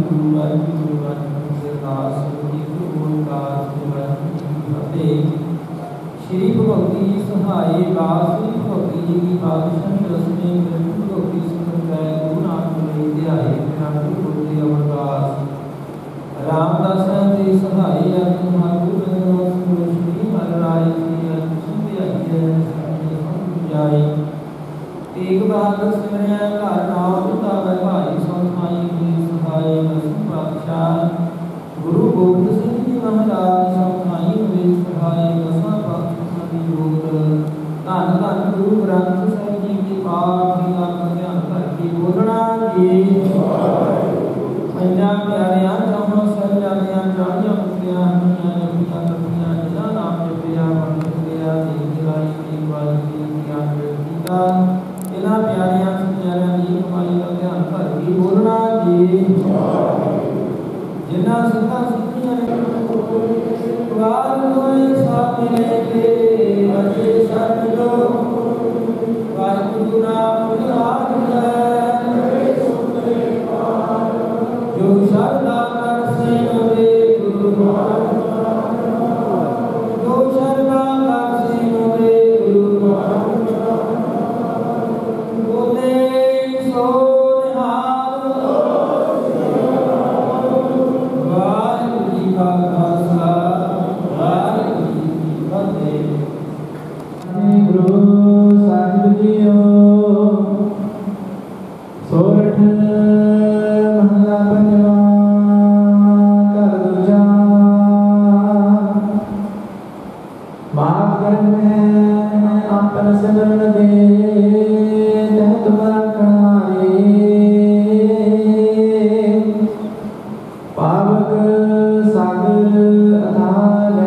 श्री भगवती सहाय दास भगवती जी की पातशाही रसने मृत्यु भगवती सुखदाय गुरु नानक ले ध्याये नानक गुरु अमरदास रामदास जी सहाय अति महागुरु श्री महाराज जी जाय एक बहादुर सिमरिया का नाम उतावे भाई सौभाई की सहाय नसीब पातशाह गुरु गोबिंद सिंह जी महाराज सौभाई वे सहाय दसा धन धन गुरु ग्रंथ साहिब जी की पाठ ध्यान करके बोलना जी पंजा प्यारिया चौहां साहिबजादियां चालियां मुक्तियां हनियां जपियां तपियां जिन्हां नाम जपिया पंडित गया देव दिवाई की वाली ज्ञान कीता इन्हां प्यारियां सत्यारियां की कमाई का ध्यान करके बोलना जी जिन्हां सिद्धां सिद्धियां वार होए साथ मिले के अजे सत लो वाहिगुरु नाम निहाल है जो शरदा कर से मोरे गुरु जो शरदा कर से मोरे गुरु बोले सो निहाल वाहिगुरु जी का खालसा गुरु साहिब जीओ सोरठ महला पंजवा कर दूजा माफ में आपन सिमरन दे तह तुम्हारा कणारे पावक सागर अथाह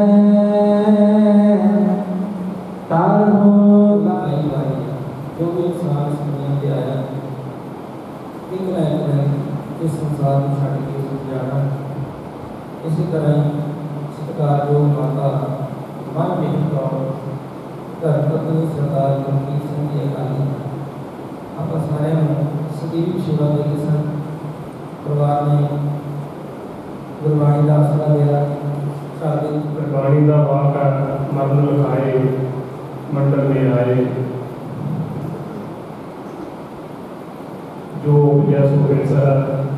तार हो लाई लाई जो भी इंसान दुनिया पे आया एक लायक है इस संसार में छड़ के जाना। इसी तरह सत्कार जो माता मन में कौर घर पत्नी सरदार गुरमीत सिंह जी अकाली आप सारे सਦੀव सेवा के किसान परिवार ने गुरबाणी का आसरा दिया सारे गुरबाणी का वाक मरण लिखाए मंडल में आए जो उपजस हुए सर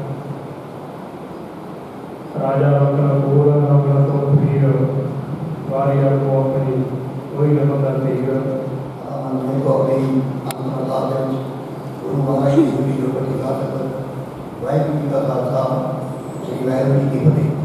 राजा अपना बोल अपना तो फिर वारिया को अपनी वही नमक तीर हमने को अपनी आत्मदान गुरु महाराज जी जो प्रतिभा कर वाहिगुरु जी का खालसा श्री वाहिगुरु जी की फतेह।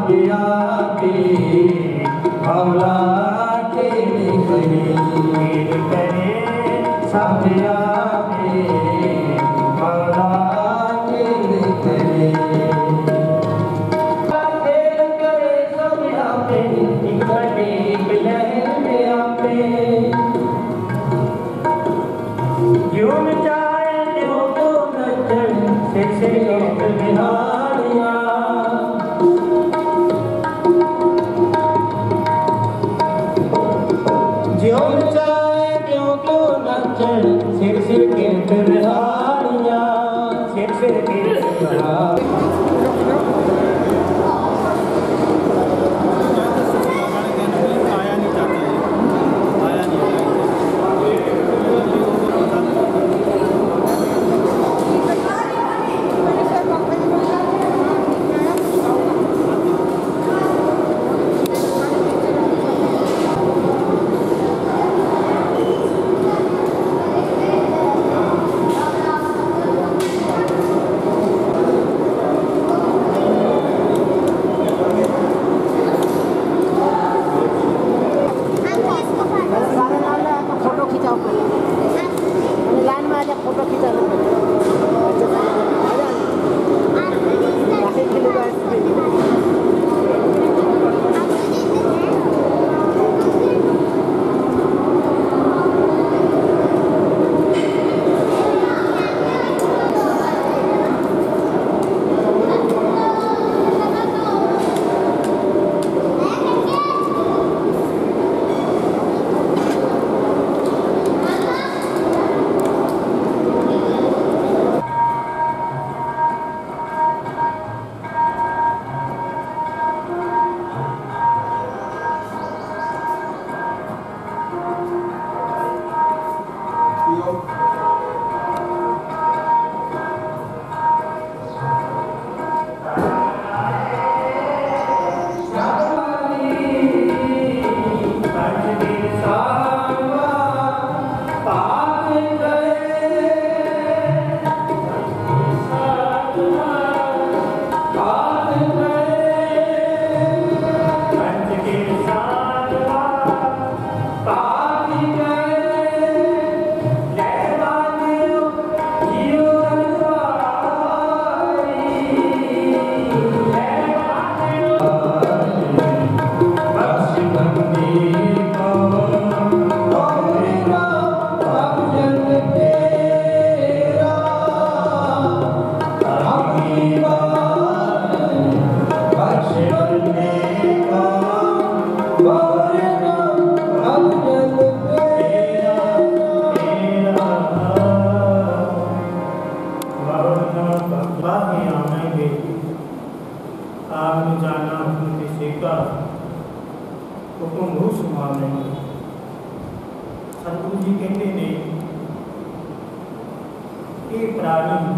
आके मौला के खरीद करे सब आके मौला के करे खेल करे सब आपे इकट्ठी लहर में आपे यूं चाहे त्यों तो नचन से बिहारिया ज्यों चाहे त्यों तो नचन सिर सिर के बिहारिया सिर सिर के बिहारिया सतगुरु जी कहते हैं कि प्राणी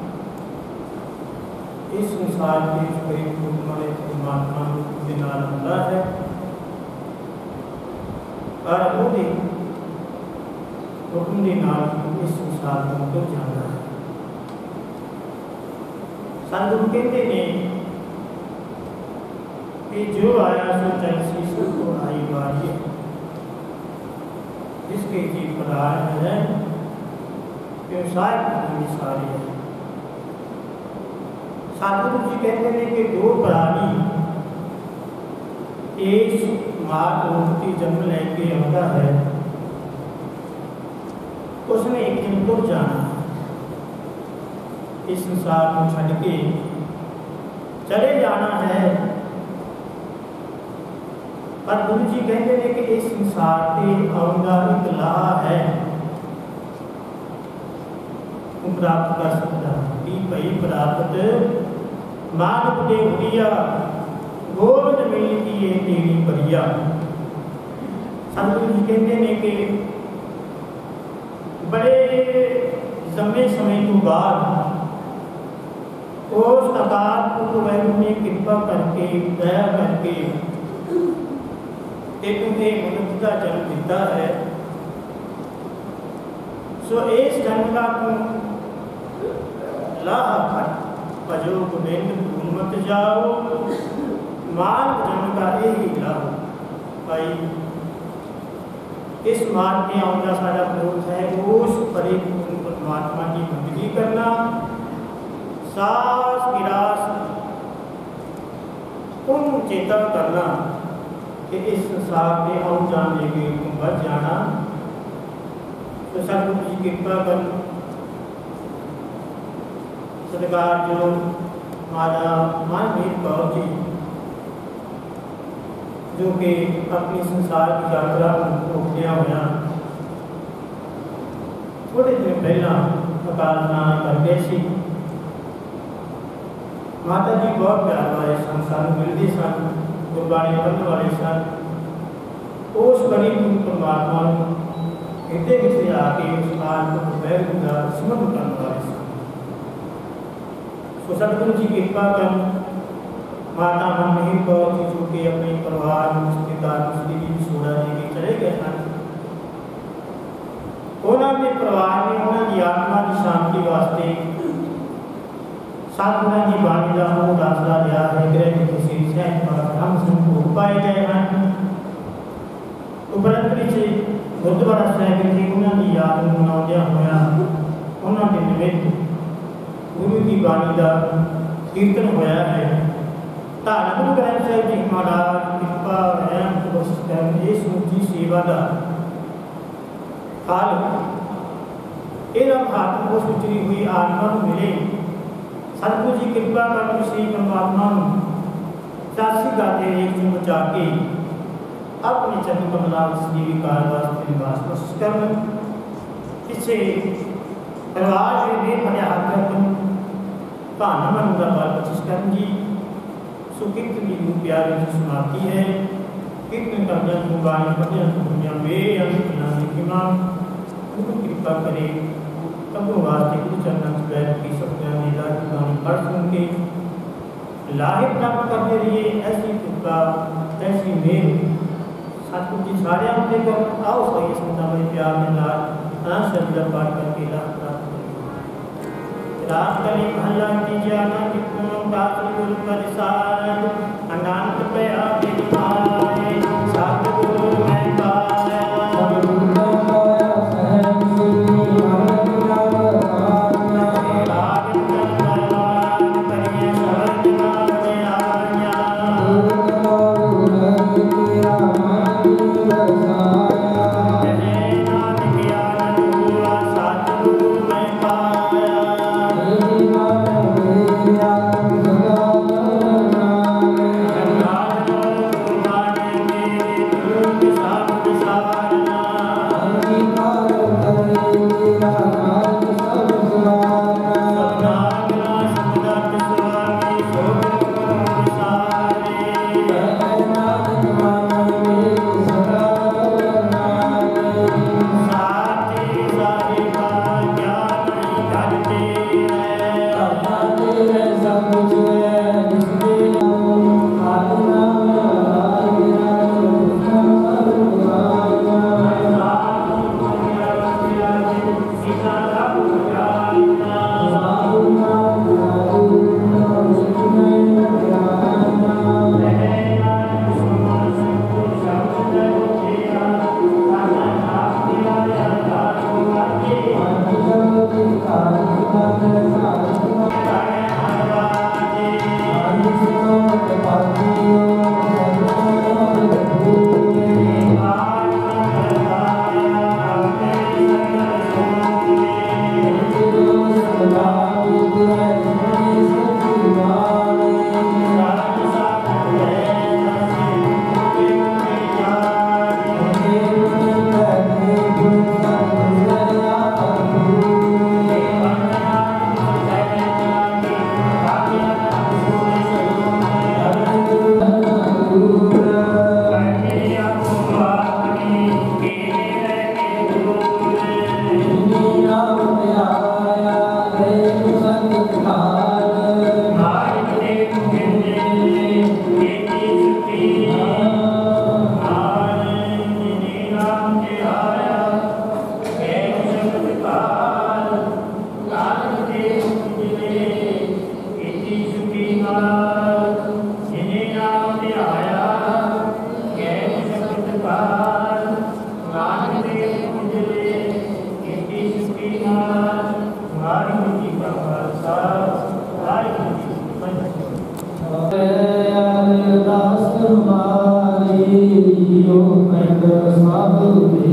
इस संसार के करीब वाले परमात्मा के नाल होता है और वो हुक्म के नाल इस संसार को तो जाना है। सतगुरु कहते हैं कि जो आया सो चलसी सबको आई बारी जिसके जी पदार्थ है व्यवसाय सारे है। सतगुरु जी कहते हैं कि दो प्राणी एक मां की जन्म लेके आता है, उसने एक दिन तो जाना इस संसार को छड़ के चले जाना है। पर गुरु जी कहते हैं कि इस संसार के आउंदा एक लाह है वो प्राप्त कर सकता कि भाई प्राप्त मानव दे हुआ गोविंद मिल की ये तेरी बरिया। सतगुरु जी कहते हैं कि बड़े लंबे समय तो बाद उस अकाल पुरख वाहिगुरू ने कृपा करके दया करके एक मनुष्य का जन्म दिता है। सो इस जन्म का तू लाह भजो गोविंद भूल मत जाओ मार्ग जन का यही लाभ भाई इस मार्ग में आने का सारा विरोध है उस परिपूर्ण परमात्मा की बंदगी करना सास गिरास उन चेता करना कि इस संसार में आउं जान लेके बढ़ जाना तो सतगुरु जी कृपा कर सरकार जो माता मानवीर कौर जी जो कि अपनी संसार की यात्रा रोकदिया हुआ थोड़े दिन पहला अकालनामा कर गए सी। माता जी बहुत प्यार वाले सन सानू मिलते सन गुरबाणी पढ़ने वाले सन उस गरीब परमात्मा हिरदे विच आके उस आत्म वैगुरु का समर्पण करने वाले सन। सो सतगुरु जी कृपा कर माता मनमोहन कौर जी जो कि अपने परिवार रिश्तेदार जी सोड़ा लेके चले गए हैं उन्होंने परिवार में उन्होंने आत्मा की शांति वास्ते सतगुरु जी बाणी का मूल आसरा लिया है ग्रह के किसी सहज हम संभोग पाए गए हैं उपरंत गुरुद्वारा साहिब जी उन्होंने याद मनाद्या होया उन्होंने निमित्त गुरु की बाणी का कीर्तन होया है। धन गुरु ग्रंथ साहिब जी महाराज कृपा रहम कोशिश कर ये समूची सेवा का फल यह महात्मा उस उतरी हुई आत्मा को मिले। सतगुरु जी कृपा कर श्री परमात्मा चासी गाते एक से बचा के अपने चरण कमला जीविकार वास्ते निवास कोशिश कर किसी परिवार में भी बड़े हाथ कर भाना मन का बाल कोशिश कर जी सो कीर्तन की प्यार की समाप्ति है। कीर्तन करना गुरबाणी पढ़िया दुनिया में गुरु कृपा करे तबों वास्ते गुरु चरणों से बैठ के सत्या लीला की बाणी पढ़ सुन के लाहे प्राप्त करते रहिए। ऐसी कृपा ऐसी मेल सतगुरु जी सारे अपने कर आओ सही संता में प्यार में लाल शब्द पाठ करके लाभ प्राप्त करें। रात कली महला की जाना कितनों का गुरु परिसार अनंत पे आके आए सतगुरु मैं पाया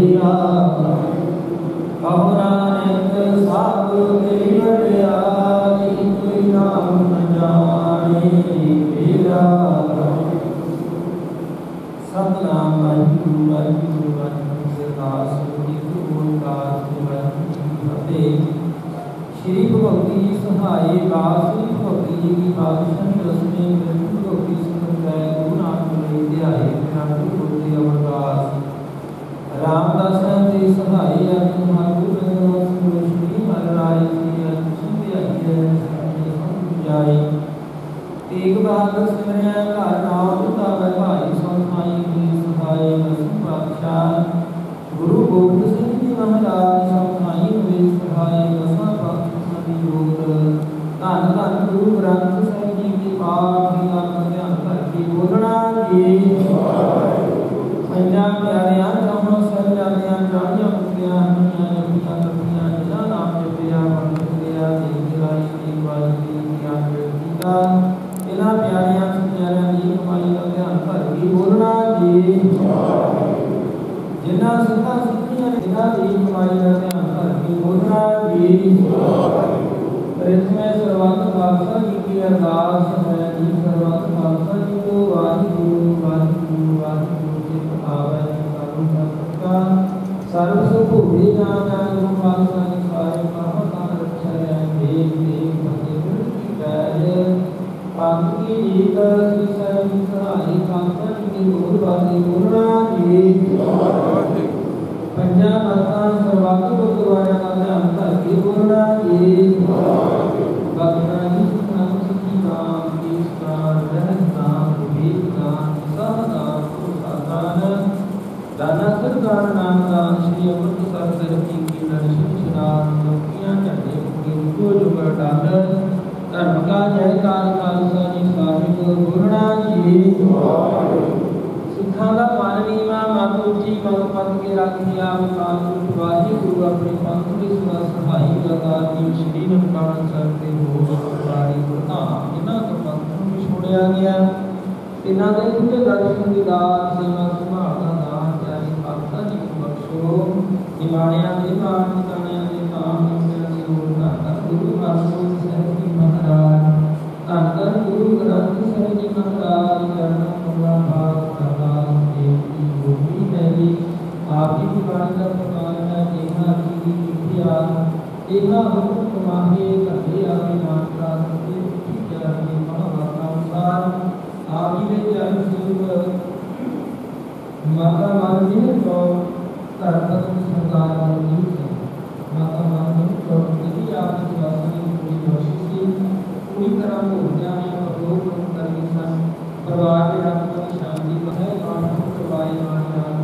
तेरा अहो नानक सब तेरी वड्याई कोई नाम न जाने तेरा सतनाम वाहिगुरू वाहिगुरू वाहिगुरू अरदास वाहिगुरू ओंकार वाहिगुरू फतेह। श्री भगवती जी सहाय दास श्री भगवती जी की पातशाही रसने मृत्यु भगवती सुखदाय गुरु नानक देव ध्याये नानक बोलते अमरदास रामदास जी सहाय अति महागुरु श्री महाराज जी अच्छी ध्याये जाए तेग बहादुर सिमरिया घर नाम उतावे भाई सौखाई की सहाय नसीम पातशाह गुरु गोबिंद सिंह जी महाराज सौखाई हुए सहाय दसा पातशाह की जोत धन धन गुरु ग्रंथ साहिब जी की पाठ की आत्म ध्यान करके बोलना जी पंजा प्यारियां चौहां साहिबजादियां चालियां मुक्तियां हनियां जपियां तपियां जिन्हां नाम जपिया पंडित गया देव राई की वाई की ज्ञान कीता इन्हां प्यारियां सुनहरियां दी कमाई का ध्यान करके बोलना जी जिन्हां सिद्धां सिद्धियां इन्हां दी कमाई का ध्यान करके बोलना जी प्रथम सर्वत खालसा जी की अरदास है जी सर्वत खालसा जी को वाहिगुरू वाहिगुरू वाहिगुरू चित आवे करुण सत्ता सर्व सुख भूमि नाम गुरु खालसा जी सारे महान रक्षा है देव देव फतेह की जय पाप की जीत श्री साई सहाय खालसा जी की बोल बातें बोलना जी पंजा माता सर्वत गुरुद्वारा का ध्यान करके बोलना जी भगवान नाम सखी नाम ईश नाम रहन नाम विवेक नाम सह नाम साधान दाना सरदार नाम दान श्री अमृतसर सरकी की दर्शन शराब लोकियां झंडे मुके रुको जुगर डालर धर्म का जयकार खालसा जी साहिब बोलना जी सिखा का मन नीवा मत उची मत पद के राखी आप काल वाहिगुरू अपने पंथ की सेवा सहाई लगा दी श्री ननकाना साहिब के भोग सारी प्रधान इन्हां तो पंथ में छोड़िया गया इन्हां दे खुले दर्शन दीदार सेवा संभाल का दान प्यारी खालसा जी को बख्शो निमाणिया दे मान निकाणिया दे काम निमया दे लोड़ धन गुरु पातशाह साहिब जी महाराज धन गुरु ग्रंथ साहिब जी महाराज चरण कमला भाग अरदास देव की भूमि है आप ही की बाणी का प्रकाश है देखा की विद्या देखा हुक्म तुम्हारे कहे आगे मान प्राप्त के विद्या के महावाक्य अनुसार आप ही ने चरण सेवक माता मानवी को धर्म सरदार मंजूर है माता मानवी को यदि आप इस वासना पूरी कोशिश की पूरी तरह हो जाए और लोग करके सन परिवार के रंग में शांति है और करवाए मान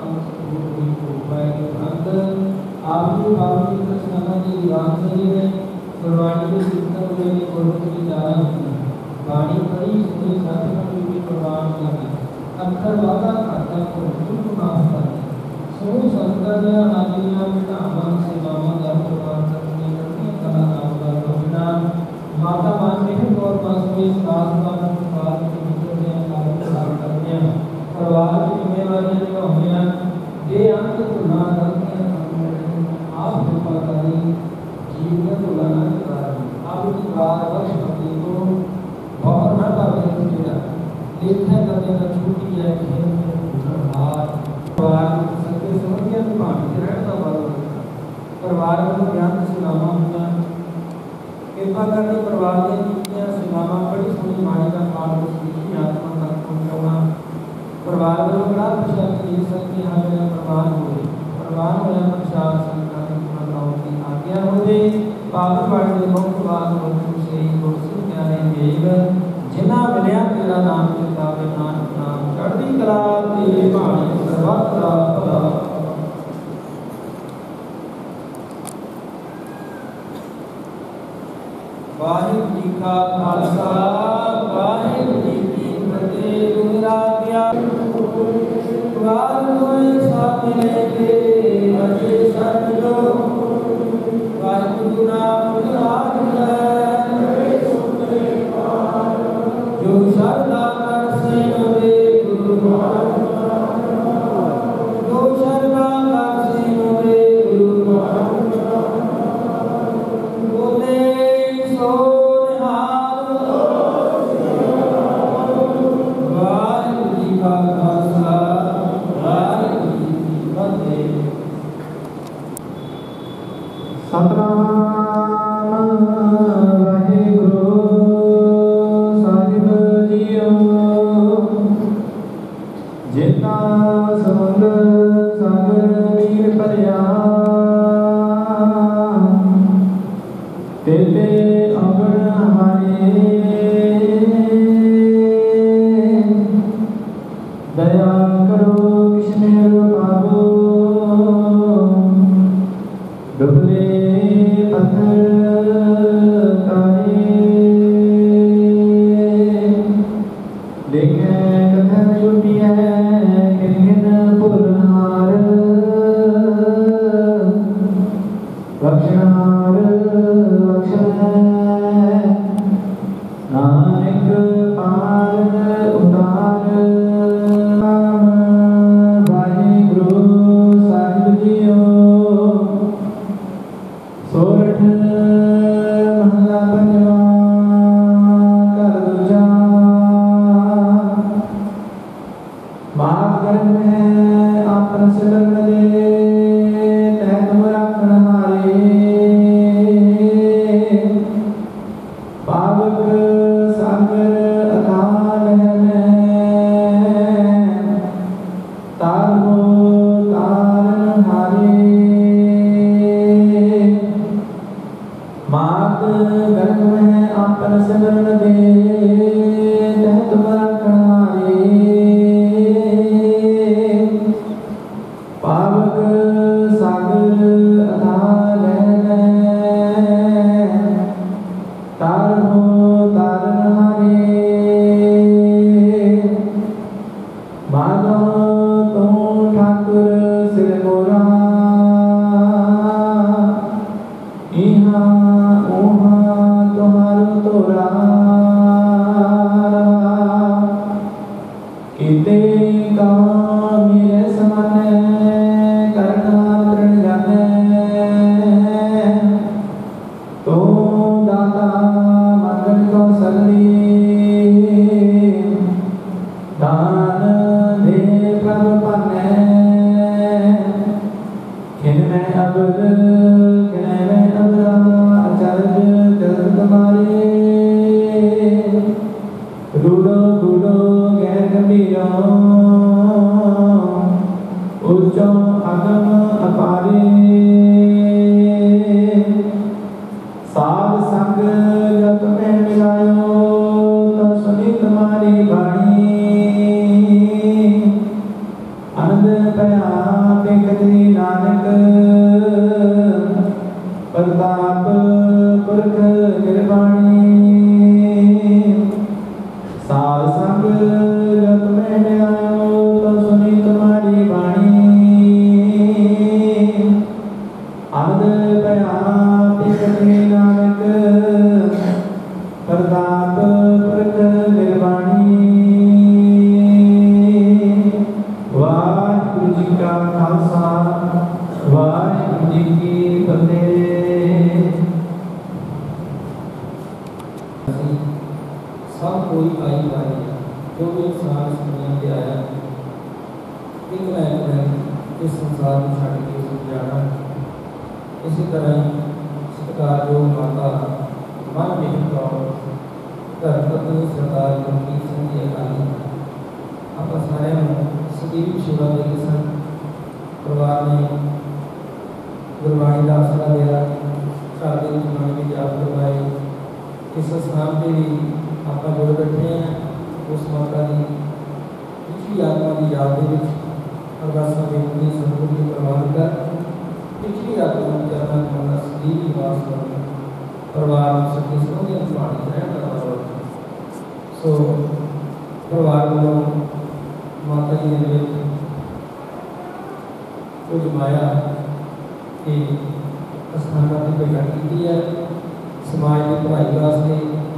आप जो बाबू की कृष्णा जी विवाह से है गुरबाणी के कीर्तन हुए ने गुरु की दान वाणी कई सुनी साधन की प्रवाह लगे अक्षर वादा खाता को सुख माफ करते सो संतन आदिया विनामन से मामा दर प्रवाह करने करने कला नाम का बिना माता मानते हैं और पास में साथ का बात के भीतर में काम करते हैं परिवार की जिम्मेदारियां जो हमें ये अंत को ना करते हैं आप कृपा करें जीवन को लाना कारण आप की बात बख्श करते को बहुत ना करते हैं देखा करते ना छूटी है खेल में हाथ परिवार सबके समझ में पानी रहता परिवार को ज्ञान सुनामा हुआ कृपा करके परिवार के नीतियां सुनामा बड़ी सुनी माई का पाठ सीखी आत्मा तक पहुंचाना परिवार में बड़ा प्रसाद दे सकते हैं मेरा प्रमाण हो प्रमाण होया प्रसाद संतान माताओं की आज्ञा हो दे पावन वाले मुक्त बात वस्तु से गुरसिंह प्यारे देव जिना मिलया तेरा नाम चितावे नानक नाम चढ़ती कला तेरे भाने सर्वत्र भला वाहिगुरू जी का खालसा वाहिगुरू जी की फतेह मेरा वार होए सब मिले अजे सतलो वाहिगुरू नाम राज है जो सरदा कर से नवे गुरु जो सरदा कर देखे कथन छुटी है किन पुरनार बख्शनार बख्शन नानक पार उतार नाम वाहिगुरु साहिब जियो सोरठ महला पंजवा कर दूजा मार में आपन सिलन दे तहत राखण हारे पावक सागर अकाल है तारो तारन हारे मात गर्भ में आपन सिमरन दे तहत राखण हारे पावक सागर अथाल है तारो तारन हारे मानो तू ठाकुर सिर मोरा इहाँ उहाँ तुम्हारो तोरा किते काम मेरे समान करना तृण जाने तो दाता मंगल को सगली दान दे प्रभ पाने खिन में अबद खिन में अबदा अचरज जगत तुम्हारे रूडो गुडो गैर गंभीरो उच्चो अगम अपारे साध संग जत में मिलायो तो सुनी तुम्हारी बाणी आनंद पया बेकती नानक प्रताप पुरख निर्वाणी साध संग जत में मिलायो तो सुनी तुम्हारी बाणी आनंद पया बेकती नानक प्रताप पुरख निर्वाणी वाहिगुरु जी का खालसा वाहिगुरु जी की फतेह। सब कोई आई पाए जो भी इंसान इस दुनिया पे आया एक ना एक दिन इस संसार में छड़ के जाना। इसी तरह सरकार जो माता मन मिल कौर घर पत्नी सरकार रमनीत सिंह जी अकाली आप सारे सਦੀव सेवा के सन परिवार ने गुरबाणी का आसरा दिया घर के गुरबाणी की जाप करवाए। इस स्थान पर भी आप जुड़ बैठे हैं उस माता की पिछली आत्मा की याद के अरदासा बेनती सतगुरु की प्रवान कर पिछली आत्मा की चरणा करना सदी निवास कर परिवार सके समझ पानी रहना सो परिवार वालों माता जी ने कुछ माया के स्थानों की भेजा की है समाज की पढ़ाई वास्ते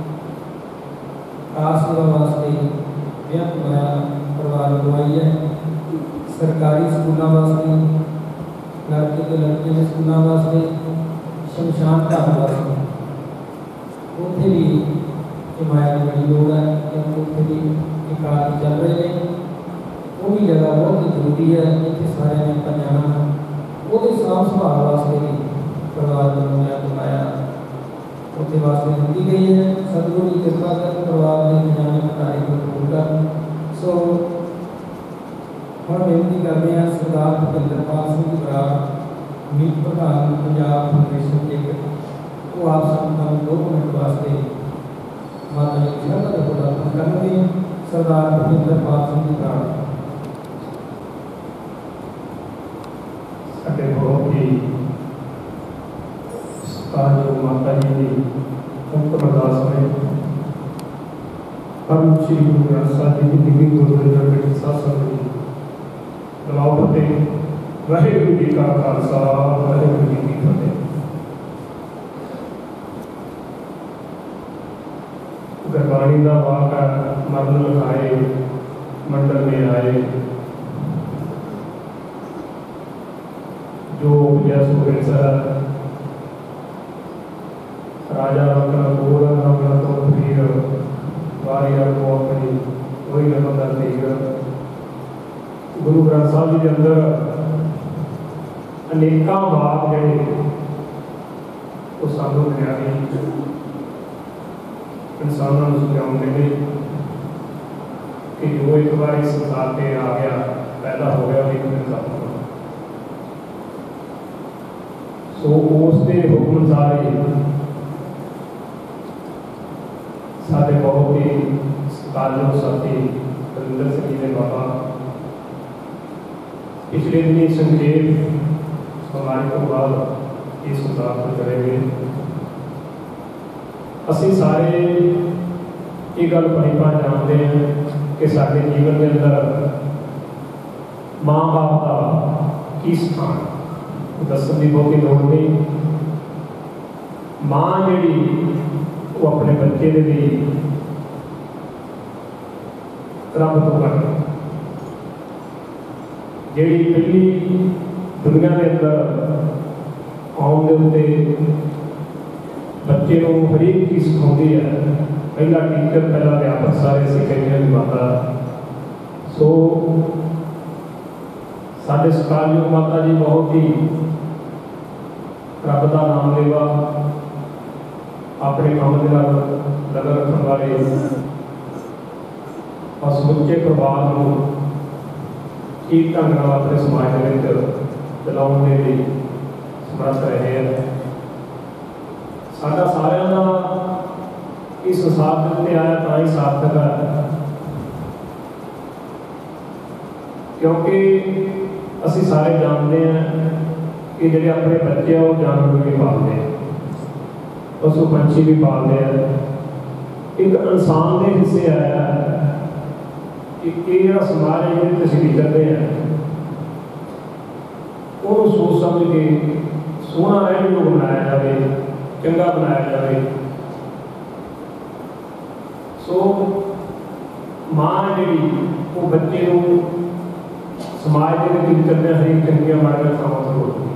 कार सेवा वास्ते बेहद माया परिवार लगवाई है। सरकारी स्कूलों वास्ते लड़के तो लड़के के स्कूलों वास्ते शमशान घाट वास्ते उत्थे भी माया की बड़ी लोड़ है क्योंकि उत्थे भी कार्य चल रहे हैं। वो भी जगह बहुत ही जरूरी है इतने सारे ने पर जाना वो साफ संभाल वास्ते भी परिवार वालों माया उत्थे वास्ते दी गई है। सतगुरु की कृपा कर परिवार के जाने कार्य को कबूल कर। सो हम बेनती करते हैं सरदार भुपिंदर पाल सिंह जी बराड़ मीत प्रधान पंजाब फाउंडेशन के वो आप सब 2 मिनट वास्ते माता जी की शरण को प्रार्थना करेंगे। सरदार भुपिंदर पाल सिंह जी बराड़ साढ़े बहुत ही सत्कारयोग माता जी की मुक्त अरदास में परम श्री गुरु ग्रंथ साहिब जी की निवी गुरु जी साथ संगत जी दबाव फतेह। वाहिगुरू जी का खालसा वाहिगुरू जी की फतेह। गुरबाणी का वाक मरण लिखाए मंडल में आए, जो उपजै सो सर राजा रंगन गोर रंगन तो फिर वारिया को अपनी वही रमदा तीर। गुरु ग्रंथ साहिब जी के अंदर अनेकों वाक जड़े वो सानू ज्ञानी इंसानों को समझाते हैं कि जो एक बार इस संसार पे आ गया, पैदा हो गया, एक दिन खत्म हो। सो उसके हुक्म अनुसार ही साढ़े बहुत ही कालू साथी बलिंदर सिंह जी ने बाबा पिछले दिन संक्षेप समाज को बाद इस संसार को करेंगे। असी सारे ये गल परिपा जानते हैं कि साढ़े जीवन के अंदर माँ बाप का की स्थान दसन की बहुती लोड़ नहीं। माँ जी वो अपने बच्चे के लिए रब तो कर जी पहली दुनिया के अंदर आने के उत्ते बच्चे को हरेक चीज़ सिखाती है। पहला टीचर, पहला अध्यापक, सारे सिखाइया भी माता। सो साढ़े सत्कारयोग माता जी बहुत ही रब का नाम लेवा, अपने काम के लगन रखने वाले और समुचे परिवार को ठीक ढंग नाल अपने समाज के चलाने के समर्थ रहे हैं। साडा सारिਆਂ ਦਾ इस संसार के उत्ते आया तो ही सार्थक है, क्योंकि असी सारे जानते हैं कि जो अपने बच्चे वो जानवर भी पालते हैं, पशु पंछी भी पालते हैं। एक इंसान के हिस्से आया कि यह समाज है जो तस्वीर करते हैं वो सोच समझ के सोहना रहने योग बनाया जाए, चंगा बनाया जाए। सो माँ जी वो बच्चे को समाज के करते हरेक चंगिया माड़िया कामों से रोकती।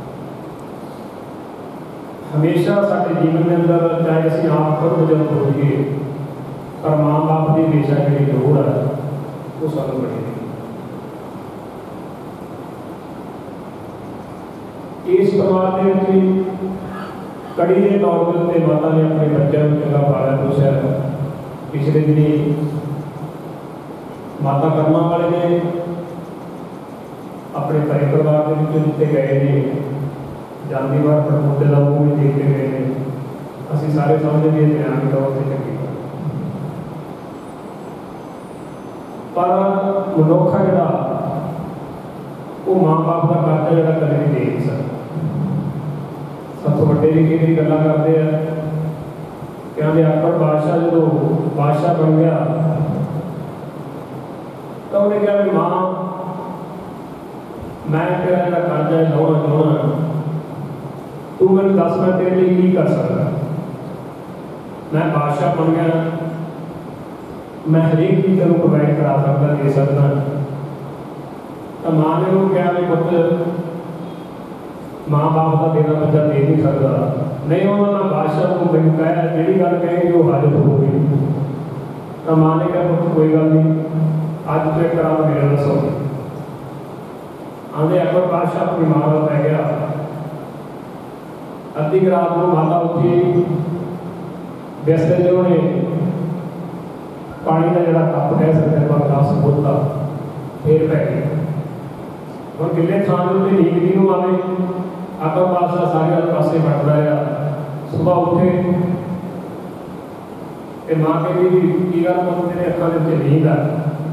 हमेशा साढ़े जीवन के अंदर चाहे असी आप खुद बजुर्ग हो जाइए, पर माँ बाप की हमेशा जी लोड़ है वो सानू बड़ी। इस परिवार के कड़ी के तौर पर माता ने अपने बच्चों को चंगा पाला पोषिया। पिछले दिन माता कर्मा वाले ने अपने घर परिवार के दिते गए ने, जाती बार प्रमोते का मुँह भी देखते गए हैं। असी सारे समझते हैं ध्यान तौर पर चंगी पर मनुख है जोड़ा वो माँ बाप का कर्जा जोड़ा कभी नहीं दे नहीं सकता। सब तो बड़े भी कई गल्लां करते हैं, कहते अकबर बादशाह जो बादशाह बन गया तो उन्हें कहा भी माँ मैं तेरा जो कर्जा है लाना चाहना, तू मैंने दस मैं तेरे लिए की कर सकता। मैं बादशाह बन गया, मैं हरेक चीज़ तेन प्रोवाइड करा सकता, दे सकता। तो माँ ने उन्होंने कहा भी पुत्र माँ बाप का देना बच्चा दे नहीं सकता। नहीं उन्होंने बादशाह को मैंने कहा जी गल कहेंगे वो हाजिर होगी। तो माँ ने कहा पुत्र कोई गल नहीं, अज तो एक रात मेरे ना सौ। आंदे अकबर बादशाह अपनी माँ का पै गया। अद्धी रात को माता उठी, बिस्तर जो ने पानी का जोड़ा कप कह सकते पर गिलास बोलता फिर पै गई। हम गिले थान के नींद नहीं आवे, अकबर बादशाह सारे पासे बटता रहा। सुबह उठे तो माँ कहती की गल पुत मेरे अखा के नींद आ,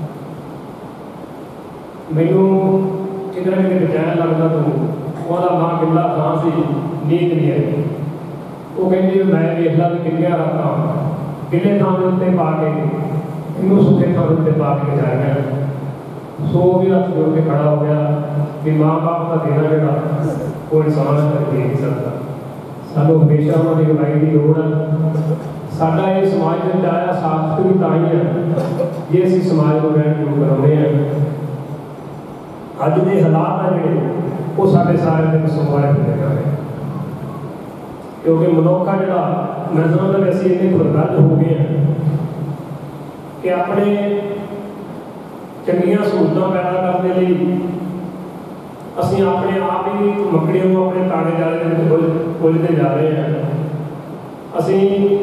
मैनू किधर कितने बेचैन लगता तू। वह माँ गिला थान से नींद नहीं आई। वो कहती मैं वेख ला कि किनिया रात गिले थान के उत्ते पा के इनू सुखे फल से पा के जाएगा। सो भी हथ जोड़ के खड़ा हो गया कि माँ बाप का देना जोड़ा वो इंसान कर दे नहीं सकता। सानू हमेशा उन्होंने अगवाई की लोड़ है। साडा ये समाज में आया सार्थक भी तां ही है जे असीं समाज को रहन योग कराउने हैं। अज के हालात है जिहड़े वो साडे सारे दे कसूर होते जा रहे, क्योंकि मनुख आ जिहड़ा मैं समझदा कि असीं इन्ने खुदगर्ज हो गए हैं कि अपने चंगियां सहूलतां पैदा करने लई असीं अपने आप ही मकड़ियों को अपने ताने जाले दे विच उलझदे जा रहे हैं। असीं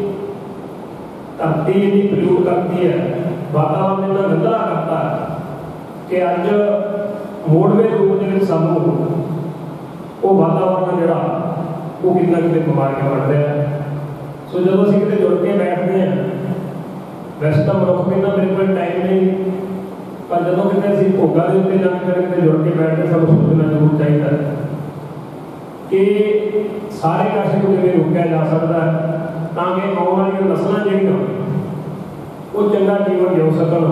धरती इन्नी प्रयोग करती है, वातावरण इन्ना गंदा करता है कि अज मोड़वे रूप के सानू वो वातावरण जिहड़ा वो कितना कितने बीमारियां बन रहा है। सो जो असीं किते जुड़ के बैठते हैं, वैसे तो मनुख कहना मेरे को टाइम नहीं, पर जो कितने असीं भोगां दे उत्ते जाके किते जुड़ के बैठते सानू सोचना जरूर चाहिए कि सारे काशे को किवें रोकिया जा सकता है ताकि आने वाली नस्लां जिहड़ियां वो चंगा जीवन जिउ सकन,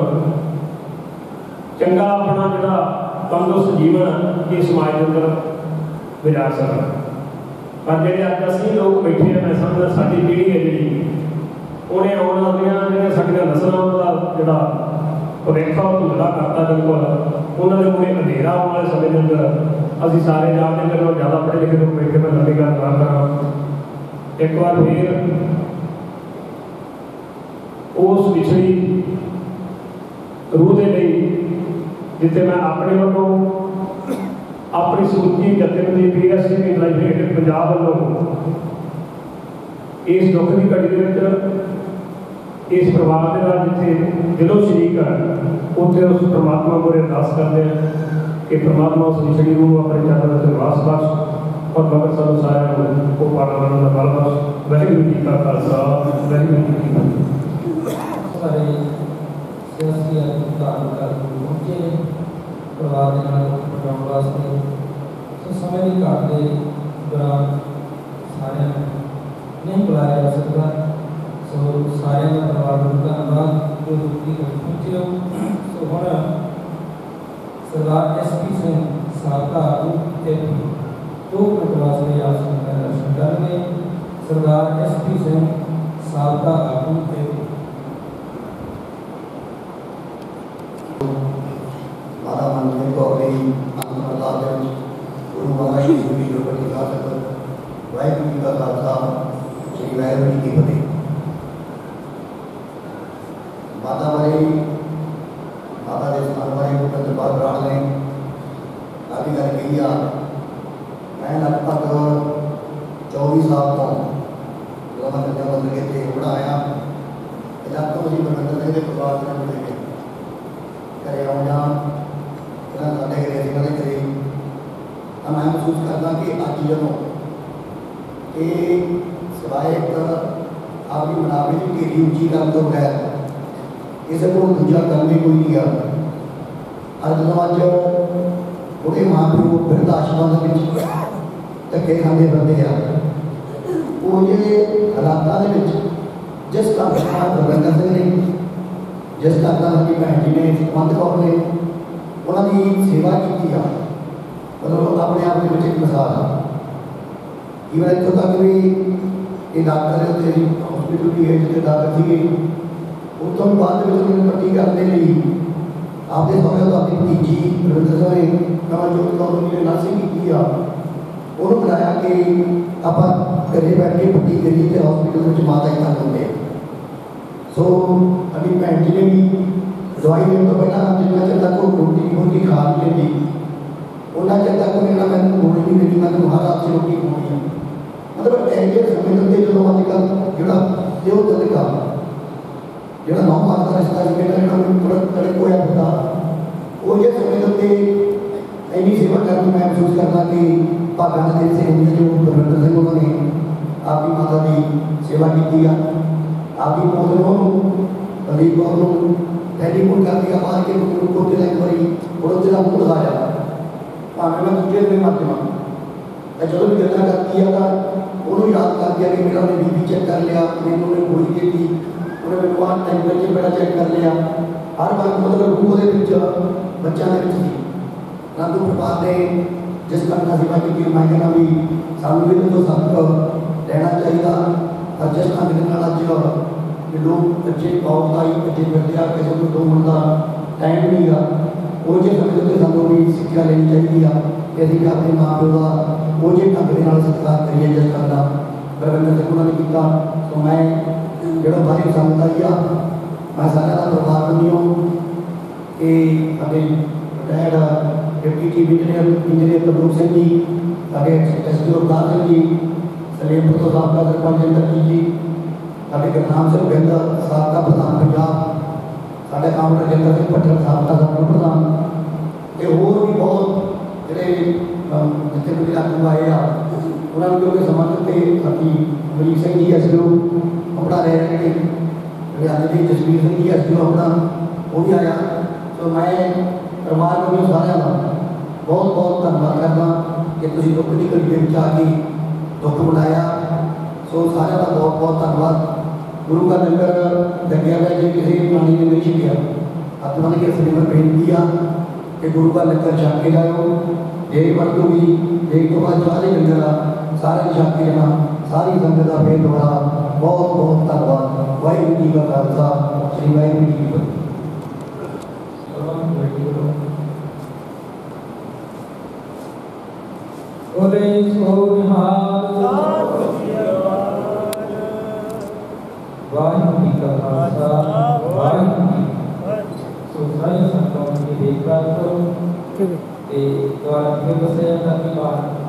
चंगा अपना जिहड़ा तंदुरुस्त जीवन इस समाज के अंदर गुजार सकन। पर जिहड़े अज असीं लोग बैठे हैं, मैं समझदा साडी पीढ़ी है जिहड़ी उन्हें आने वालियां जिहड़ियां साडियां नस्लां दा जिहड़ा भविख वो धुंधला करता बिल्कुल। उन्होंने पूरे अंधेरा आने वाले समय के अंदर असीं सारे जाते हैं चलो ज़्यादा पढ़े लिखे लोग बैठे, मैं लंबी गल ना करा। एक बार फिर उस पिछड़ी रूह के लिए जिथे मैं अपने वालों अपनी समੁੱਚੀ जथेबंदी PSC की लाइफ पंजाब वालों इस दुख की घड़ी इस परिवार के नाल जिथे दिलों शरीक है उत्थे उस परमात्मा को अरदास करते हैं कि परमात्मा उस विछड़ी रूह अपने चरणों में वास बख्श और मगर सानू सारिआं नूं वो पालण दा बल बख्श। वाहिगुरू जी का खालसा, वाहिगुरू जी की फतेह। सारे सियासी अधिकार पहुंचे परिवार के नाल पहुंचाउण वास्ते। तो समय की घाट के दौरान सारे नहीं बुलाया जा सकता। सो सारे परिवार को धन्यवाद जो दुखी पहुंचे हो। सो हुण सरदार SP सिंह साबका दो मिनट वास्ते आप संगत दर्शन करेंगे। सरदार SP सिंह साबका आगू माता मनजीत कौर जी अंतरलाभ गुरु महाराज जी की प्रतिभा सकत। वाहिगुरू जी का खालसा, श्री वाहिगुरू जी की फतेह। माता बारे माता के स्थान बारे कुछ दरबार ब्राह्मण ने काफ़ी गल कही आ। मैं लगभग 24 साल तो जो मैं कन्या मंदिर के थे पढ़ाया जब तो मुझे बलवंतर के परिवार के नाम लेके घरे आना साढ़े घरे अभी कदे करे तो मैं महसूस करता कि अज जो ये सिवाय एक आपकी मुनाफे की ढेरी उची करने तो बगैर किसी को दूजा काम भी कोई नहीं आता। अज जो अज बुढ़े माँ प्यो वृद्ध आश्रम धक्के खाते बंदे आ वो ये हालातों के जिस ढंग से बलवंतर सिंह ने जिस ढंग से भैन जी ने सुखमंद कौर ने उन्होंने सेवा की मतलब अपने आप में एक मिसाल है। इवन इतों तक भी ये डॉक्टर हॉस्पिटल भी है जिसे डॉक्टर थे उस तो बाद में पट्टी करने लिए आपके समय तो अपनी भतीजी बलवंतर सिंह ने कमलजोत कौर ने नर्सिंग की उन्होंने बुलाया कि आप घरे बैठ के पट्टी करिए तो हॉस्पिटल में माता ही तंग होंगे। सो अभी भैन जी ने भी दवाई देने तो पहला जितना चर तक रोटी खा नहीं लेती उन्ना चर तक उन्हें मैं रोटी नहीं देती, मैं हर रात से रोटी खानी है। मतलब ऐसे समय होते जो अजकल जो देव तरीका जो 9 मास का रिश्ता तड़क होया होता वो ये समय होते इन्नी सेवा करके मैं महसूस करता कि भागा के दिन से जो बलवंतर सिंह उन्होंने आपकी माता की सेवा की आपकी पोतरों दलीप कौर को टेलीफोन कर दिया मार के कोटे लग पड़ी और तेरा मुँह लगाया भावे मैं दूसरे दिन मर जावा जो भी गल्ला कर दिया था उन्होंने याद कर दिया कि मेरा उन्हें बीपी चेक कर लिया मैंने उन्हें गोली दे दी ਉਹਨੇ ਮੈਨੂੰ ਆਹ ਟੈਂਪਰੇਚਰ ਬੜਾ ਚੈੱਕ ਕਰ ਲਿਆ ਹਰ ਵਕਤ ਮਤਲਬ ਰੂਹ ਦੇ ਵਿੱਚ ਬੱਚਿਆਂ ਦੇ ਵਿੱਚ ਸੀ ਆਨੰਦਪੁਰ ਪਰਿਵਾਰ ਨੇ ਜਿਸ ਕਰਨਾ ਸੀ ਕਿ ਮੈਂ ਕਹਿੰਦਾ ਵੀ ਸਾਨੂੰ ਵੀ ਤੋਂ ਸਬਕ ਲੈਣਾ ਚਾਹੀਦਾ ਪਰ ਜਿਸ ਢੰਗ ਦੇ ਨਾਲ ਅੱਜ ਕਿ ਲੋਕ ਬੱਚੇ ਬਹੁਤ ਆਈ ਬੱਚੇ ਫਿਰਦੇ ਆ ਕਿਸੇ ਨੂੰ 2 ਮਿੰਟ ਦਾ ਟਾਈਮ ਨਹੀਂ ਗਾ ਉਹ ਜੇ ਸਮੇਂ ਤੇ ਸਾਨੂੰ ਵੀ ਸਿੱਖਿਆ ਲੈਣੀ ਚਾਹੀਦੀ ਆ ਕਿ ਅਸੀਂ ਆਪਣੇ ਮਾਂ ਪਿਓ ਦਾ ਉਹ ਜੇ ਢੰਗ ਦੇ ਨਾਲ ਸਤਿਕਾਰ ਕਰੀਏ ਜਿਸ ਤਰ੍ਹਾਂ ਦਾ ਪ੍ਰਬੰਧਨ ਤੇ ਉਹਨਾਂ ਨੇ ਕੀਤਾ ਸੋ ਮੈਂ ਜਿਹੜਾ ਬਾਹਰੀ ਸੰਗਤ ਆਈ ਆ ਮੈਂ ਸਾਰਿਆਂ ਦਾ ਪਰਿਵਾਰ ਬੰਦੀ ਹਾਂ ਕਿ ਸਾਡੇ ਰਿਟਾਇਰਡ ਡਿਪਟੀ ਚੀਫ ਇੰਜੀਨੀਅਰ ਕਬੂਲ ਸਿੰਘ ਜੀ ਸਾਡੇ ਐਸਡੀਓ ਅਵਤਾਰ ਸਿੰਘ ਜੀ ਸਲੇਮਪੁਰ ਤੋਂ ਸਾਬਕਾ ਸਰਪੰਚ ਇੰਦਰਜੀਤ ਜੀ ਸਾਡੇ ਗੁਰਨਾਮ ਸਿੰਘ ਬਿੰਦ ਸਾਬਕਾ ਪ੍ਰਧਾਨ ਪੰਜਾਬ ਸਾਡੇ ਕਾਮਰੇਡ ਜਿੰਦਰ ਸਿੰਘ ਭੱਟਰ ਸਾਬਕਾ ਸਭ ਪ੍ਰਧਾਨ ਤੇ ਹੋਰ ਵੀ ਬਹੁਤ ਜਿਹੜੇ ਜਿੱਥੇ ਵੀ ਆਗੂ ਆਏ ਆ ਉਹਨਾਂ ਨੂੰ ਕਿਉਂਕਿ ਸਮਰਥ ਤੇ ਅਸੀਂ ਮਰੀਕ ਸਿੰਘ ਜੀ ਐਸਡੀਓ ਆਪਣਾ ਰਹਿ ਰਹੇ ਨੇ ਰਿਆਦ ਦੀ ਜਸਵੀਰ ਸਿੰਘ ਜੀ ਐਸਡੀਓ ਆਪਣਾ ਉਹ ਵੀ ਆਇਆ ਸੋ ਮੈਂ ਪਰਿਵਾਰ ਨੂੰ ਸਾਰਿਆਂ ਦਾ ਬਹੁਤ ਬਹੁਤ ਧੰਨਵਾਦ ਕਰਦਾ ਕਿ ਤੁਸੀਂ ਦੁੱਖ ਦੀ ਘੜੀ ਦੇ ਵਿੱਚ ਆ ਕੇ ਦੁੱਖ ਮਨਾਇਆ ਸੋ ਸਾਰਿਆਂ ਦਾ ਬਹੁਤ ਬਹੁਤ ਧੰਨਵਾਦ ਗੁਰੂ ਦਾ ਲੰਗਰ ਲੱਗਿਆ ਹੋਇਆ ਜੇ ਕਿਸੇ ਪ੍ਰਾਣੀ ਨੇ ਨਹੀਂ ਛਕਿਆ ਆਪਣਾ ਨੇ ਕਿ ਸਿਮਰ ਬੇਨਤੀ ਆ ਕਿ ਗੁਰੂ ਦਾ ਲੰਗਰ ਛਕ ਕੇ ਜਾਓ ਇਹ ਵਰਤੋਂ ਵੀ ਦੇਖ ਤੋਂ ਬਾਅਦ ਸਾਰੇ ਲੰਗਰ ਆ ਸਾਰੇ ਛਕ ਕੇ ਜਾਣਾ ਸਾਰੀ ਸੰਗਤ ਦਾ ਫੇਰ ਦੁਬਾਰਾ ਬਹੁਤ ਬਹੁਤ ਧੰਨਵਾਦ ਵਾਹਿਗੁਰੂ ਜੀ ਕਾ ਖਾਲਸਾ ਸ੍ਰੀ ਵਾਹਿਗੁਰੂ ਜੀ ਕੀ ਫਤਿਹ ਉਹਦੇ ਸੋ ਨਿਹਾਲ ਵਾਹਿਗੁਰੂ ਜੀ ਕਾ ਖਾਲਸਾ ਵਾਹਿਗੁਰੂ ਜੀ ਸੋ ਸਾਰੀ ਸੰਗਤਾਂ ਦੀ ਦੇਖਭਾਲ ਕਰੋ ਤੇ ਦੁਆਰਾ ਫਿਰ ਦੱਸਿਆ ਜਾਂਦਾ ਕਿ ਬਾਹਰ